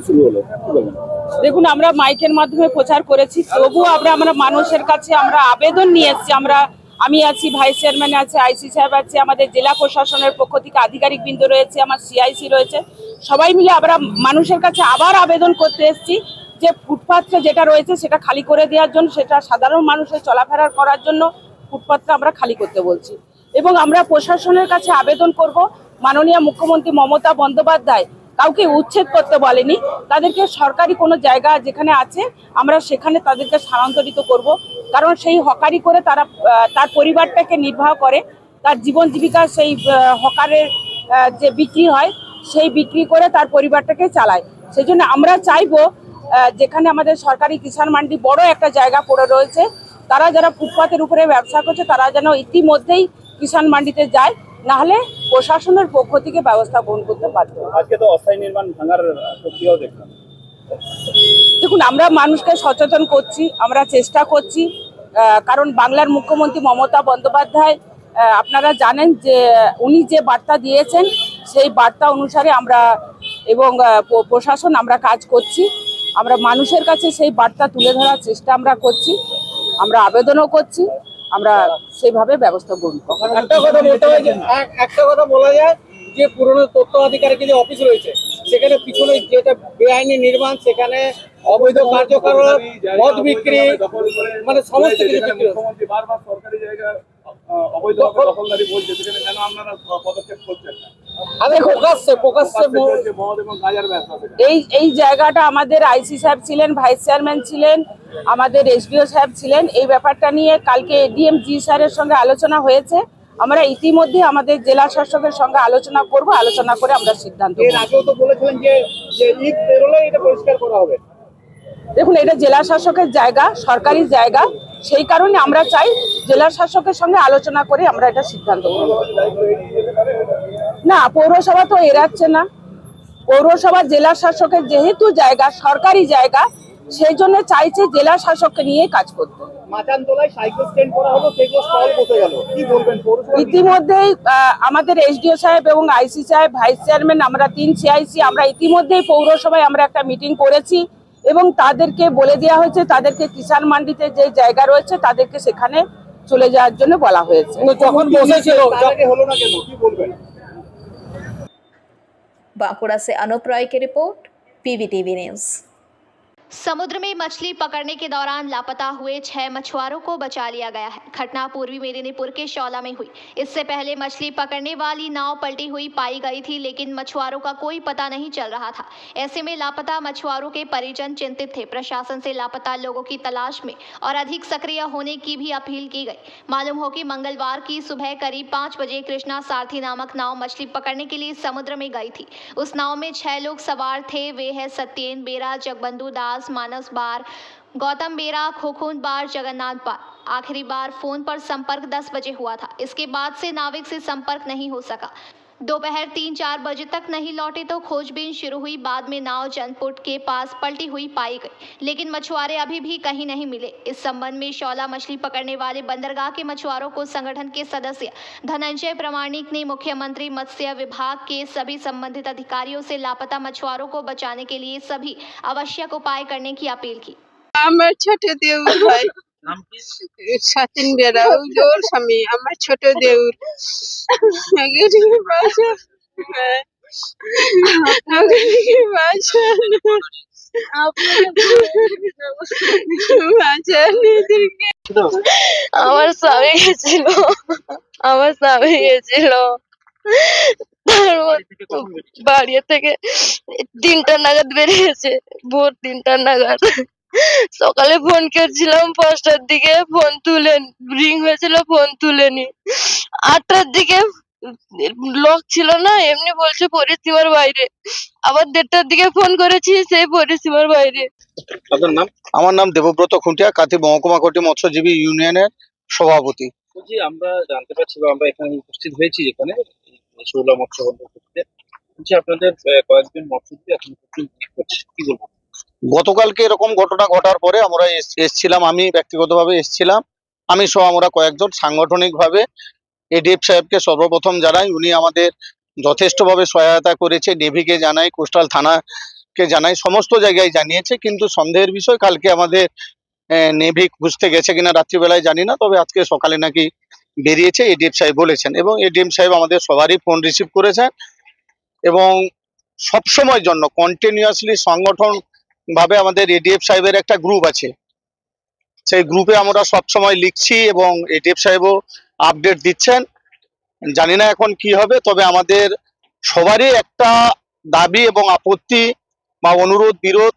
দেখুন, আমরা মাইকের মাধ্যমে প্রচার করেছি, তবুও আমরা মানুষের কাছে আমরা আবেদন নিয়ে এসেছি। আমি আছি, ভাইস চেয়ারম্যান আছে, আইসি সাহেব আছে, আমাদের জেলা প্রশাসনের পক্ষ থেকে আধিকারিক বৃন্দ রয়েছে, আমার সিআইসি রয়েছে, সবাই মিলে আমরা মানুষের কাছে আবার আবেদন করতে এসেছি যে ফুটপাথটা যেটা রয়েছে সেটা খালি করে দেওয়ার জন্য, সেটা সাধারণ মানুষের চলাফেরা করার জন্য ফুটপাথটা আমরা খালি করতে বলছি। এবং আমরা প্রশাসনের কাছে আবেদন করব, মাননীয় মুখ্যমন্ত্রী মমতা বন্দ্যোপাধ্যায় কাউকে উচ্ছেদ করতে বলেনি, তাদেরকে সরকারি কোনো জায়গা যেখানে আছে আমরা সেখানে তাদেরকে স্থানান্তরিত করব। কারণ সেই হকারি করে তারা তার পরিবারটাকে নির্বাহ করে, তার জীবন জীবিকা সেই হকারের যে বিক্রি হয় সেই বিক্রি করে তার পরিবারটাকে চালায়। সেই জন্য আমরা চাইবো যেখানে আমাদের সরকারি কিষাণ মান্ডি বড় একটা জায়গা পড়ে রয়েছে, তারা যারা ফুটপাথের উপরে ব্যবসা করছে তারা যেন ইতিমধ্যেই কিষাণ মান্ডিতে যায়, না হলে প্রশাসনের পক্ষ থেকে ব্যবস্থা গ্রহণ করতে পারবে। আজকে তো অস্থায়ী নির্মাণ ভাঙার প্রক্রিয়াও দেখলাম। দেখুন, আমরা মানুষকে সচেতন করছি, আমরা চেষ্টা করছি, কারণ বাংলার মুখ্যমন্ত্রী মমতা বন্দ্যোপাধ্যায় আপনারা জানেন যে উনি যে বার্তা দিয়েছেন সেই বার্তা অনুসারে আমরা এবং প্রশাসন আমরা কাজ করছি। আমরা মানুষের কাছে সেই বার্তা তুলে ধরার চেষ্টা আমরা করছি, আমরা আবেদনও করছি, আমরা সেইভাবে ব্যবস্থা গ্রহণ করব। একটা কথা বলা যায় যে পুরনো তথ্য আধিকারিকের যে অফিস রয়েছে সেখানে পিছনে যেটা বেআইনি নির্মাণ, সেখানে অবৈধ কার্যকলাপ, মদ বিক্রি, মানে সমস্ত কিছু বিক্রি হচ্ছে। বারবার সরকারি জায়গা অবৈধ দখলদারি বলছে, সেখানে কেন আপনারা পদক্ষেপ করছেন না? এই জায়গাটা আমাদের আইসি সাহেব ছিলেন, ভাইস চেয়ারম্যান ছিলেন, আমাদের এসডিও সাহেব ছিলেন। এই ব্যাপারটা নিয়ে কালকে এডিএম জি স্যারের সঙ্গে আলোচনা হয়েছে। আমরা ইতিমধ্যে আমাদের জেলা শাসকের সঙ্গে আলোচনা করব, আলোচনা করে আমরা সিদ্ধান্ত নেব। এর আগেও তো বলেছিলেন যে ঈদ বেরোলে এটা পরিষ্কার করা হবে। দেখুন, এটা জেলা শাসকের জায়গা, সরকারি জায়গা, সেই কারণে আমরা চাই জেলা শাসকের সঙ্গে আলোচনা করে আমরা এটা সিদ্ধান্ত নেব। না, পৌরসভা তো এড়াচ্ছে না। পৌরসভা জেলা শাসকের যেহেতু জায়গা, সরকারি জায়গা, সেই জন্য চাইছে জেলা শাসককে নিয়ে কাজ করতে। মাচানতলায় সাইকেল স্ট্যান্ড করা হলো, সেগুলো স্টল বসে গেল, কি বলবেন? ইতিমধ্যেই আমাদের এসডিও সাহেব এবং আইসি সাহেব, ভাইস চেয়ারম্যান, আমরা 3 সিআইসি আমরা ইতিমধ্যেই পৌরসভায় আমরা একটা মিটিং করেছি এবং তাদেরকে বলে দেওয়া হয়েছে তাদেরকে কিষাণ মান্ডিতে যে জায়গা রয়েছে তাদেরকে সেখানে চলে যাওয়ার জন্য বলা হয়েছে। যখন বসেছিল হলো না কেন, কি বলবেন? बांकुड़ा से अनूप रॉय की रिपोर्ट, पीवीटीवी न्यूज। समुद्र में मछली पकड़ने के दौरान लापता हुए 6 मछुआरों को बचा लिया गया है। घटना पूर्वी मेदिनीपुर के शौला में हुई। इससे पहले मछली पकड़ने वाली नाव पलटी हुई पाई गई थी, लेकिन मछुआरों का कोई पता नहीं चल रहा था। ऐसे में लापता मछुआरों के परिजन चिंतित थे। प्रशासन से लापता लोगों की तलाश में और अधिक सक्रिय होने की भी अपील की गई। मालूम हो कि मंगलवार की सुबह करीब 5 बजे कृष्णा सारथी नामक नाव मछली पकड़ने के लिए समुद्र में गई थी। उस नाव में 6 लोग सवार थे। वे है सत्येन बेरा, जगबंधु दास, मानस बार, गौतम बेरा, खोखुन बार, जगन्नाथ बार। आखिरी बार फोन पर संपर्क 10 बजे हुआ था। इसके बाद से नाविक से संपर्क नहीं हो सका। दोपहर 3-4 बजे तक नहीं लौटे तो खोजबीन शुरू हुई। बाद में नाव जनपुट के पास पलटी हुई पाई गई, लेकिन मछुआरे अभी भी कहीं नहीं मिले। इस संबंध में शौला मछली पकड़ने वाले बंदरगाह के मछुआरों को संगठन के सदस्य धनंजय प्रमाणिक ने मुख्यमंत्री मत्स्य विभाग के सभी संबंधित अधिकारियों से लापता मछुआरों को बचाने के लिए सभी आवश्यक उपाय करने की अपील की। আমার ছোট দেউর ভাই সতীন বেরা, ওর স্বামী আমার ছোট দেউর। আমার স্বামী গেছিল, বাড়ি থেকে 3টা নাগাদ বেরিয়েছে, ভোর 3টা নাগাদ। সকালে ফোন করেছিলাম 5টার দিকে, ফোন তুলে রিং হয়েছিল, ফোন তুলেনি। 8টার দিকে লক ছিল না, এমনি বলছে পরিসীমার বাইরে। আবার 1:30টার দিকে ফোন করেছি, সেই পরিসীমার বাইরে। আপনার নাম? আমার নাম দেবব্রত খুঁটিয়া, কাতি মহকুমা কোটি মৎস্যজীবী ইউনিয়নের সভাপতি। বলছি আমরা জানতে পারছি বা আমরা এখানে উপস্থিত হয়েছি যেখানে শৌলা মৎস্য বন্দর করতে, বলছি আপনাদের কয়েকজন মৎস্যজীবী এখন করছে, কি বলবো? গতকালকে এরকম ঘটনা ঘটার পরে আমরা এসছিলাম, আমি ব্যক্তিগতভাবে এসছিলাম, আমি সহ আমরা কয়েকজন সাংগঠনিকভাবে এডিএফ সাহেবকে সর্বপ্রথম জানাই। উনি আমাদের যথেষ্টভাবে সহায়তা করেছে, নেভিকে জানাই, কোস্টাল থানাকে জানাই, সমস্ত জায়গায় জানিয়েছে। কিন্তু সন্দেহের বিষয়, কালকে আমাদের নেভি খুঁজতে গেছে কিনা রাত্রিবেলায় জানি না, তবে আজকে সকালে নাকি বেরিয়েছে, এডিএফ সাহেব বলেছেন। এবং এডিএম সাহেব আমাদের সবারই ফোন রিসিভ করেছেন এবং সবসময় জন্য কন্টিনিউয়াসলি সংগঠন ভাবে আমাদের এডিএফ সাহেবের একটা গ্রুপ আছে, সেই গ্রুপে আমরা সবসময় লিখছি এবং এডিএফ সাহেবও আপডেট দিচ্ছেন। জানি না এখন কি হবে, তবে আমাদের সবারই একটা দাবি এবং আপত্তি বা অনুরোধ বিরোধ।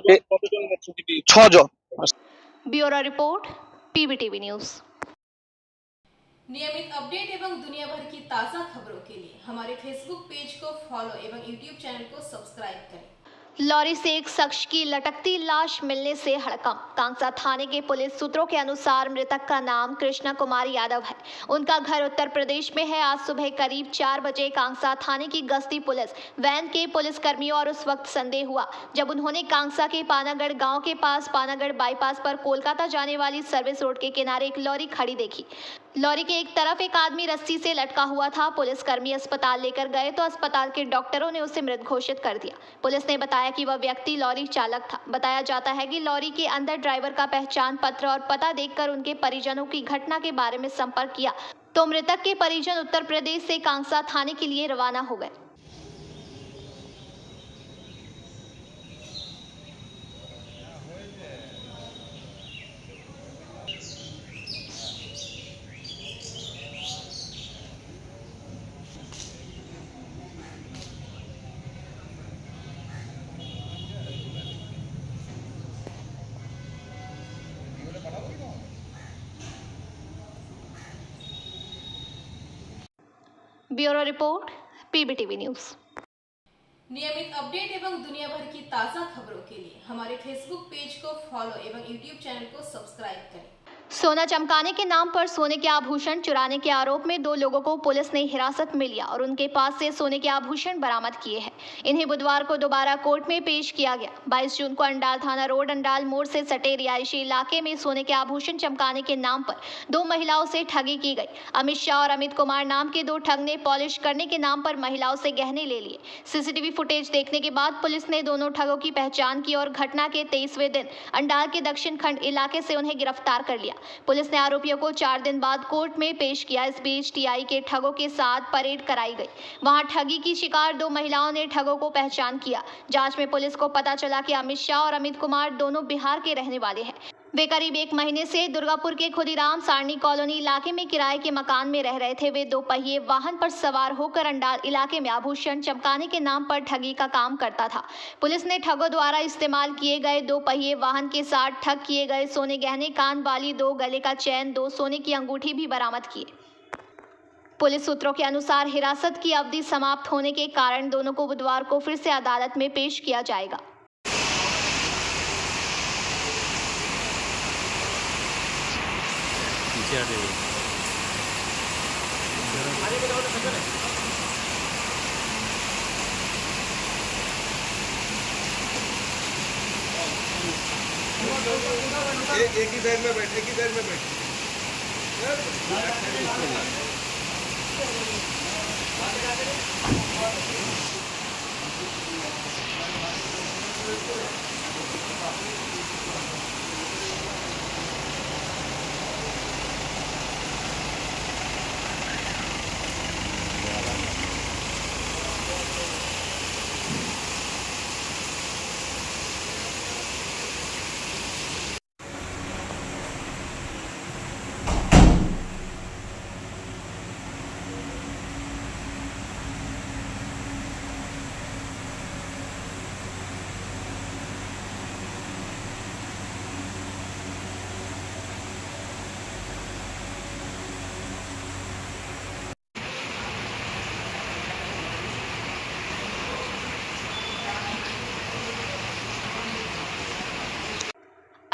6 জন। Bureau report पीबीटीवी news. नियमित अपडेट एवं दुनिया भर की ताज़ा खबरों के लिए हमारे फेसबुक पेज को फॉलो एवं यूट्यूब चैनल को सब्सक्राइब करें। लॉरी से एक शख्स की लटकती लाश मिलने से हड़कंप। कांगसा थाने के पुलिस सूत्रों के अनुसार मृतक का नाम कृष्णा कुमार यादव है। उनका घर उत्तर प्रदेश में है। आज सुबह करीब 4 बजे कांगसा थाने की गश्ती पुलिस वैन के पुलिसकर्मियों और उस वक्त संदेह हुआ जब उन्होंने कांगसा के पानागढ़ गांव के पास पानागढ़ बाईपास पर कोलकाता जाने वाली सर्विस रोड के किनारे एक लॉरी खड़ी देखी। लॉरी के एक तरफ एक आदमी रस्सी से लटका हुआ था। पुलिसकर्मी अस्पताल लेकर गए तो अस्पताल के डॉक्टरों ने उसे मृत घोषित कर दिया। पुलिस ने बताया कि वह व्यक्ति लॉरी चालक था। बताया जाता है कि लॉरी के अंदर ड्राइवर का पहचान पत्र और पता देखकर उनके परिजनों की घटना के बारे में संपर्क किया तो मृतक के परिजन उत्तर प्रदेश से कांगसा थाने के लिए रवाना हो गए। Bureau report पीबीटीवी news. नियमित अपडेट एवं दुनिया भर की ताज़ा खबरों के लिए हमारे फेसबुक पेज को फॉलो एवं यूट्यूब चैनल को सब्सक्राइब करें। सोना चमकाने के नाम पर सोने के आभूषण चुराने के आरोप में 2 लोगों को पुलिस ने हिरासत में लिया और उनके पास से सोने के आभूषण बरामद किए हैं। इन्हें बुधवार को दोबारा कोर्ट में पेश किया गया। 22 जून को अंडाल थाना रोड अंडाल मोड़ से सटे रिहायशी इलाके में सोने के आभूषण चमकाने के नाम पर 2 महिलाओं से ठगी की गई। अमित शाह और अमित कुमार नाम के 2 ठग ने पॉलिश करने के नाम पर महिलाओं से गहने ले लिए। सीसीटीवी फुटेज देखने के बाद पुलिस ने दोनों ठगों की पहचान की और घटना के 23वें दिन अंडाल के दक्षिण खंड इलाके से उन्हें गिरफ्तार कर लिया। पुलिस ने आरोपियों को 4 दिन बाद कोर्ट में पेश किया। इस बीच टीआई के ठगों के साथ परेड कराई गई। वहां ठगी की शिकार 2 महिलाओं ने ठगों को पहचान किया। जांच में पुलिस को पता चला कि अमित शाह और अमित कुमार दोनों बिहार के रहने वाले हैं। वे करीब 1 महीने से दुर्गापुर के खुदीराम सारणी कॉलोनी इलाके में किराए के मकान में रह रहे थे। वे 2 पहिए वाहन पर सवार होकर अंडाल इलाके में आभूषण चमकाने के नाम पर ठगी का काम करता था। पुलिस ने ठगों द्वारा इस्तेमाल किए गए 2 पहिए वाहन के साथ ठग किए गए सोने गहने, कान वाली, 2 गले का चैन, 2 सोने की अंगूठी भी बरामद किए। पुलिस सूत्रों के अनुसार हिरासत की अवधि समाप्त होने के कारण दोनों को बुधवार को फिर से अदालत में पेश किया जाएगा। एक ही साइड में बैठ, एक ही साइड में बैठ।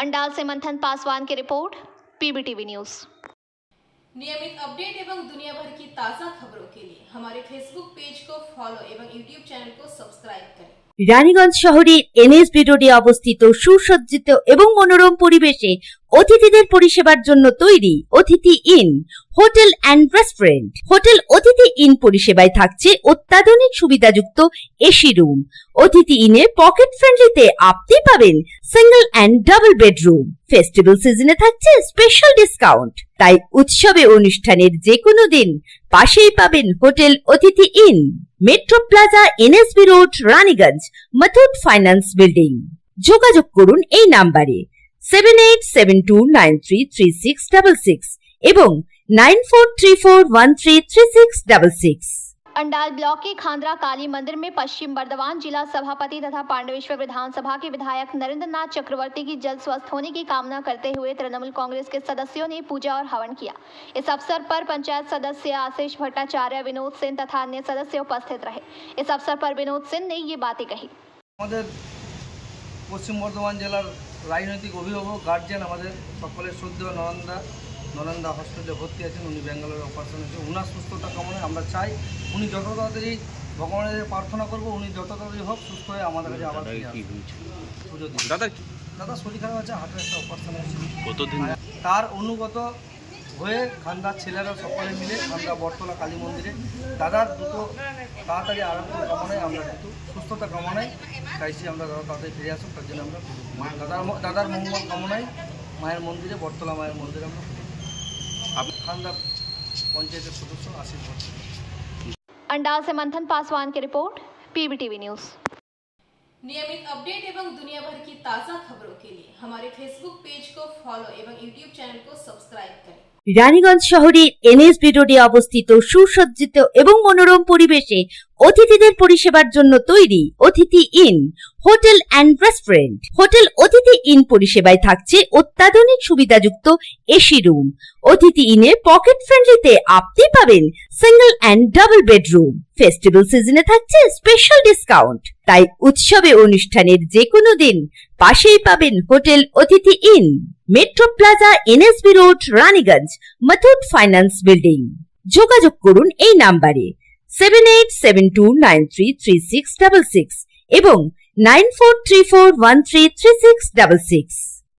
अंडाल से मंथन पासवान की रिपोर्ट, पीबीटीवी न्यूज। नियमित अपडेट एवं दुनिया भर की ताज़ा खबरों के लिए हमारे फेसबुक पेज को फॉलो एवं यूट्यूब चैनल को सब्सक्राइब करें। রানীগঞ্জ শহরের এনএসবি রোডে অবস্থিত সুসজ্জিত এবং মনোরম পরিবেশে অতিথিদের পরিষেবার জন্য তৈরি Atithi inn hotel and restaurant. Hotel Atithi inn পরিষেবায় থাকছে অত্যাধুনিক সুবিধাযুক্ত এসি রুম। অতিথি ইনে পকেট ফ্রেন্ডলিতে আপনি পাবেন single and double bedroom. Festival সিজনে থাকছে স্পেশাল ডিসকাউন্ট। তাই উৎসবে অনুষ্ঠানের যে কোনো দিন পাশেই পাবেন hotel Atithi inn, metro plaza, NSB road, Raniganj, Muthoot finance building. যোগাযোগ করুন এই নাম্বারে 7872933666 এবং 9434133666। अंडाल ब्लॉक के खांद्रा काली मंदिर में पश्चिम बर्धमान जिला सभापति तथा पांडवेश्वर विधानसभा के विधायक नरेंद्र नाथ चक्रवर्ती की जल्द स्वस्थ होने की कामना करते हुए तृणमूल कांग्रेस के सदस्यों ने पूजा और हवन किया। इस अवसर पर पंचायत सदस्य आशीष भट्टाचार्य, विनोद सिंह तथा अन्य सदस्य उपस्थित रहे। इस अवसर पर विनोद सिंह ने ये बातें कही। पश्चिम बर्धमान जिलार राजनैतिक अभिभावक गार्जियन सकल श्रद्धेय नरेंद्र हॉस्पिटले भर्ती आছেন। উনি ব্যাঙ্গালোরে অপারেশন হয়েছে। ওনার সুস্থতা কামনায় আমরা চাই উনি যত তাড়াতাড়ি ভগবানের প্রার্থনা করব উনি যত তাড়াতাড়ি হোক সুস্থ হয়ে আমাদের কাছে আবার ফিরে আসবেন। দাদা শরীর খারাপ আছে, হার্টের একটা অপারেশন হয়েছে। কতদিন তার অনুগত হয়ে খান্দার ছেলেরা সকলে মিলে খান্দা বটতলা কালী মন্দিরে দাদার দুটো তাড়াতাড়ি আরোগ্য কামনায় আমরা কিন্তু সুস্থতা কামনায় চাইছি আমরা দাদা তাড়াতাড়ি ফিরে আসুক। তার জন্য আমরা দাদার মঙ্গল কামনায় মায়ের মন্দিরে বটতলা মায়ের মন্দিরে আমরা खांदा पंचायत सदस्य आशीष भट्टाचार्य। अंडाल से मंथन पासवान की रिपोर्ट, पीबीटीवी न्यूज। नियमित अपडेट एवं दुनिया भर की ताज़ा खबरों के लिए हमारे फेसबुक पेज को फॉलो एवं यूट्यूब चैनल को सब्सक्राइब करें। রানীগঞ্জ শহরের এনএসবি রোডে অবস্থিত সুসজ্জিত এবং মনোরম পরিবেশে অতিথিদের পরিষেবার জন্য তৈরি Atithi inn hotel and restaurant. Hotel Atithi inn পরিষেবায় থাকছে অত্যাধুনিক সুবিধাযুক্ত এসি রুম। অতিথি ইনে পকেট ফ্রেন্ডলিতে আপনি পাবেন single and double bedroom. Festival সিজনে থাকছে স্পেশাল ডিসকাউন্ট। তাই উৎসবে অনুষ্ঠানের যে কোনো দিন পাশেই পাবেন hotel Atithi inn, metro plaza, NSB road, Raniganj, Muthoot finance building. যোগাযোগ করুন এই নাম্বারে 7872933666 এবং 9434133666।